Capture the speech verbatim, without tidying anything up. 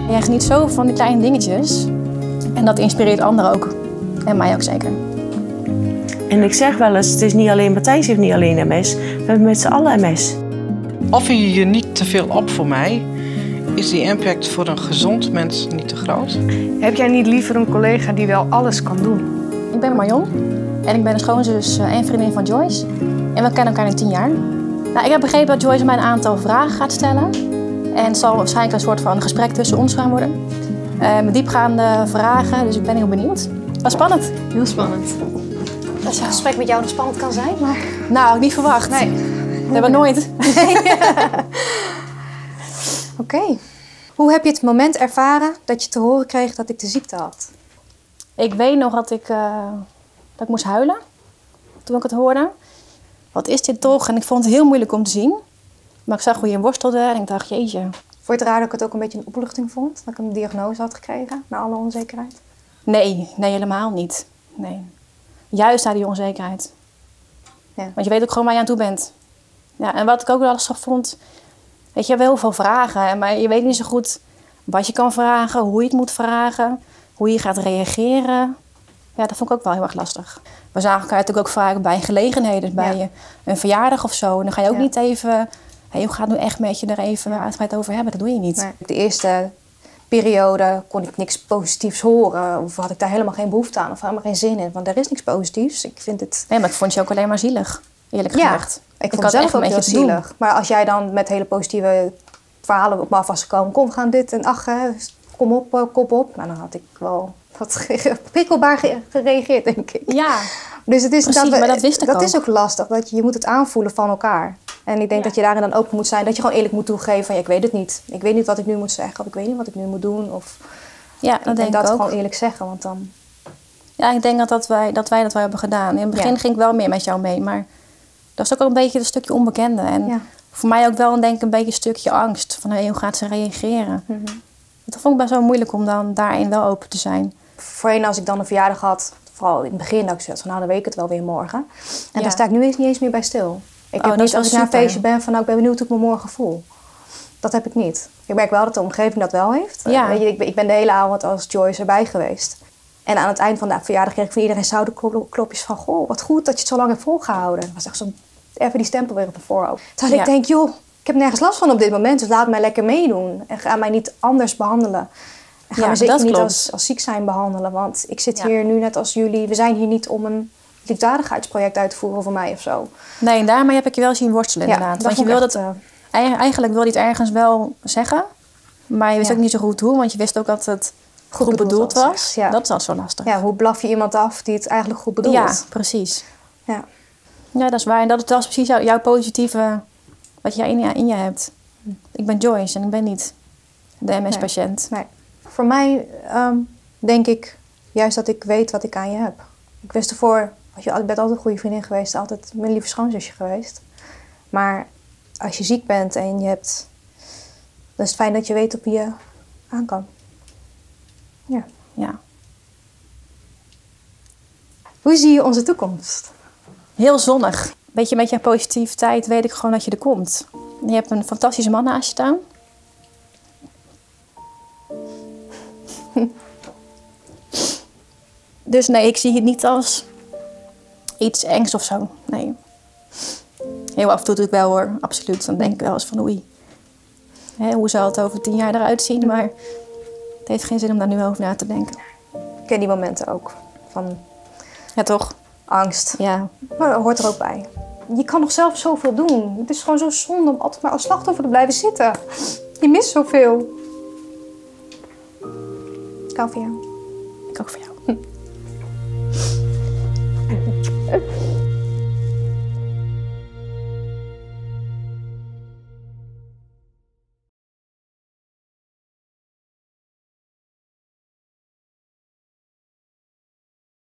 Jij geniet zo van die kleine dingetjes. En dat inspireert anderen ook. En mij ook zeker. En ik zeg wel eens, het is niet alleen Matthijs heeft niet alleen M S. We hebben met z'n allen M S. Offer je je niet te veel op voor mij, is die impact voor een gezond mens niet te groot? Heb jij niet liever een collega die wel alles kan doen? Ik ben Marion en ik ben de schoonzus en vriendin van Joyce. En we kennen elkaar nu tien jaar. Nou, ik heb begrepen dat Joyce mij een aantal vragen gaat stellen. En het zal waarschijnlijk een soort van gesprek tussen ons gaan worden. Uh, met diepgaande vragen, dus ik ben heel benieuwd. Wat spannend. Heel spannend. Dat is een gesprek met jou nog spannend kan zijn, maar... Nou, niet verwacht. Nee. Dat hebben we nooit. Oké. Okay. Hoe heb je het moment ervaren dat je te horen kreeg dat ik de ziekte had? Ik weet nog dat ik, uh, dat ik moest huilen toen ik het hoorde. Wat is dit toch? En ik vond het heel moeilijk om te zien. Maar ik zag hoe je worstelde en ik dacht, jeetje. Vond je het raar dat ik het ook een beetje een opluchting vond? Dat ik een diagnose had gekregen, na alle onzekerheid? Nee, nee, helemaal niet. Nee. Juist naar die onzekerheid. Ja. Want je weet ook gewoon waar je aan toe bent. Ja, en wat ik ook wel lastig vond... Weet je, je hebt heel veel vragen, maar je weet niet zo goed wat je kan vragen, hoe je het moet vragen, hoe je gaat reageren. Ja, dat vond ik ook wel heel erg lastig. We zagen elkaar natuurlijk ook vaak bij gelegenheden, bij ja. een verjaardag of zo. En dan ga je ook ja. niet even, hey, hoe gaat het nu echt met je er even uitgebreid over hebben? Dat doe je niet. Nee. De eerste periode kon ik niks positiefs horen. Of had ik daar helemaal geen behoefte aan of helemaal geen zin in. Want er is niks positiefs. Ik vind het... Nee, maar ik vond je ook alleen maar zielig, eerlijk ja. gezegd. Ik vond het zelf ook heel zielig. Maar als jij dan met hele positieve verhalen op me af was gekomen... kom, we gaan dit en ach, kom op, kop op. Nou, dan had ik wel wat prikkelbaar gereageerd, denk ik. Ja, dus het is, precies, dat we, maar dat wist ik Dat ook. is ook lastig, dat je, je moet het aanvoelen van elkaar. En ik denk ja. dat je daarin dan open moet zijn. Dat je gewoon eerlijk moet toegeven van... Ja, ik weet het niet. Ik weet niet wat ik nu moet zeggen. Of ik weet niet wat ik nu moet doen. Of, ja, dat en, denk en dat ik ook. gewoon eerlijk zeggen, want dan... Ja, ik denk dat, dat, wij, dat wij dat wel hebben gedaan. In het begin ja. ging ik wel meer met jou mee, maar... Dat is ook een beetje een stukje onbekende. En ja. voor mij ook wel denk ik een beetje een stukje angst. Van hey, hoe gaat ze reageren? Mm-hmm. Dat vond ik best wel moeilijk om dan daarin wel open te zijn. Voorheen als ik dan een verjaardag had, vooral in het begin, dat ik zei van nou dan weet ik het wel weer morgen. En ja. daar sta ik nu eens niet eens meer bij stil. Ik oh, heb niet als ik naar een feestje ben van nou ik ben benieuwd hoe ik me morgen voel. Dat heb ik niet. Ik merk wel dat de omgeving dat wel heeft. Ja. Weet je, ik, ben, ik ben de hele avond als Joyce erbij geweest. En aan het eind van de verjaardag kreeg ik van iedereen schouderklopjes van... Goh, wat goed dat je het zo lang hebt volgehouden. Dat was echt zo even die stempel weer op mijn voorhoofd. Terwijl ja. ik denk, joh, ik heb nergens last van op dit moment. Dus laat mij lekker meedoen. En ga mij niet anders behandelen. En ga ja, me zeker niet als, als ziek zijn behandelen. Want ik zit ja. hier nu net als jullie. We zijn hier niet om een liefdadigheidsproject uit te voeren voor mij of zo. Nee, en daarmee heb ik je wel zien worstelen ja, inderdaad. Want je wilde het, uh, eigenlijk wilde je het ergens wel zeggen. Maar je wist ja. ook niet zo goed hoe. Want je wist ook dat het... goed, goed bedoeld was. was. Ja. Dat is al zo lastig. Ja, hoe blaf je iemand af die het eigenlijk goed bedoelt? Ja, precies. Ja, ja dat is waar. En dat, dat is precies jou, jouw positieve... wat jij in je, in je hebt. Ik ben Joyce en ik ben niet de M S-patiënt. Nee. Nee. Voor mij um, denk ik juist dat ik weet wat ik aan je heb. Ik wist ervoor... Je bent altijd een goede vriendin geweest. Altijd mijn lieve schoonzusje geweest. Maar als je ziek bent en je hebt... dan is het fijn dat je weet op wie je aan kan. Ja. ja. Hoe zie je onze toekomst? Heel zonnig. Beetje met je positiviteit weet ik gewoon dat je er komt. Je hebt een fantastische man naast je staan. Dus nee, ik zie het niet als iets engs of zo. Nee. Heel af en toe doe ik wel hoor, absoluut. Dan denk ik wel eens van oei. Hè, hoe zal het over tien jaar eruit zien? Maar het heeft geen zin om daar nu over na te denken. Ik ken die momenten ook. Van ja, toch? Angst. Ja. Maar dat hoort er ook bij. Je kan nog zelf zoveel doen. Het is gewoon zo zonde om altijd maar als slachtoffer te blijven zitten. Je mist zoveel. Ik hou van jou. Ik ook van jou.